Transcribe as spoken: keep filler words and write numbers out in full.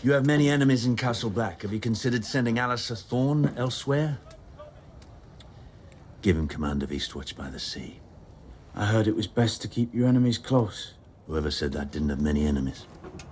You have many enemies in Castle Black. Have you considered sending Alistair Thorne elsewhere? Give him command of Eastwatch by the Sea. I heard it was best to keep your enemies close. Whoever said that didn't have many enemies.